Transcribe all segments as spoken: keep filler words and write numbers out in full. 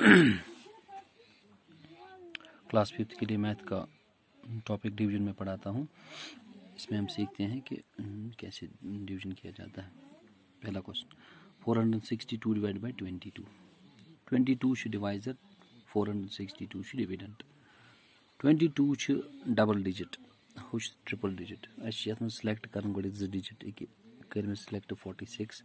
Class fifth के लिए math का टॉपिक डिवीजन में पढ़ाता हूँ। इसमें हम सीखते हैं कि कैसे डिवीजन किया जाता है। पहला question, four hundred sixty two divide by twenty two twenty two divisor four hundred sixty two dividend twenty two double digit हु ट्रिपल डिजिट ये सिलेक्ट कर गो जो डिजिट कर मे सिलेक्ट फोर्टी सिक्स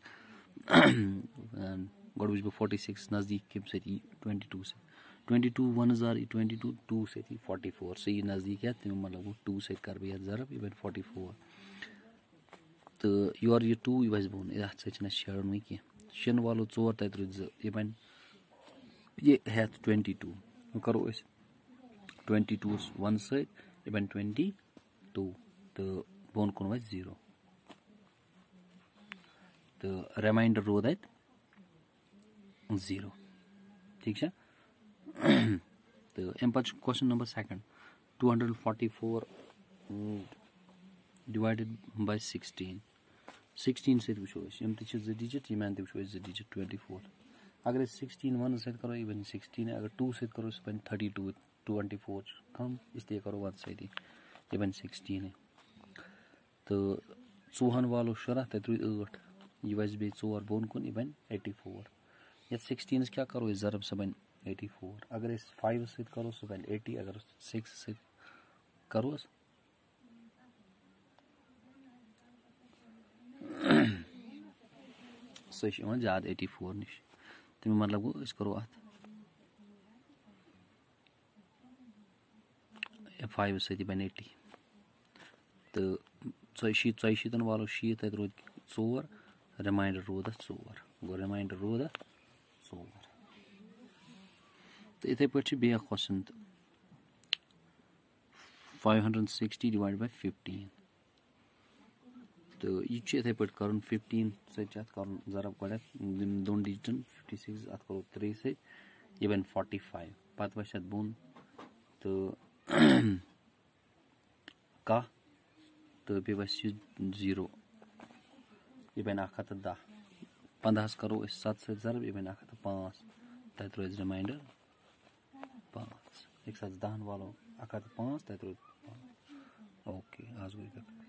गो वो फोर्टी सिक्स नज़दीक कम सी ट्वेंटी टू से ट्वेंटी टू वन जार ट्वेंटी टू टू से फोर्टी फोर से नज़दीक या तमें मतलब टू से कर बह ज़रब यह बन फोर्टी फोर तो योर यह टू यह वस बोन अत सैन शेड़न कह शेन वालो चोर तत रुद यह बन ये हेथ ट्वेंटी टू वो करो ट्वेंटी टू वन सत यह बन ट्वेंटी टू तो बोन कुन वस जीरो तो रिमाइंडर रोद अत जीरो। ठीक है तो अम पे question number second, two hundred forty four divided by sixteen sixteen सत वो जो डिजिट यम वो जो डिजिट ट्वेंटी फोर अगर सिक्सटीन वन सत करो यह बन सिक्सटीन अगर टू सत करो सह बन थर्टी टू ट्वेंटी फोर कम इसलिए करो वन सत यह बन सिक्सटीन तो चौहन वालो शुरा तत रुद यह वस बे चोर बोन कुन यह बन एटी फोर ये सिक्सटीन क्या करो ज़रब सह बन एटी फोर अगर इस फाइव सत करो सह बन एटी अगर सिक्स सत करो सह ज्यादा एटी फोर नश तमें मतलब गो करो अत फाइव सत बन एटी तो शीत ची शीतन वालो शीत तत रोद चोर रिमाइंडर रोद चोर गो रिमाइंडर रोद चोर तो इथे पे बे question five hundred sixty divide by fifteen तो यह इथे पे कर फिफ्टीन सत कर ज़रब गो दोन डिजिटन फिफ्टी सिक्स अत करो त्रे सत यह बन फोर्टी फाइव पत वस बोन तो कह तो बे वस जीरो यह बन अख हथ दह पंद्रह करो सत सत ज़रब यह बन अख हथ पाँच तत रोज रिमाइंडर पाँच एक साथ दहन वालो अख हथ पाँच तत रोज ओके आज गई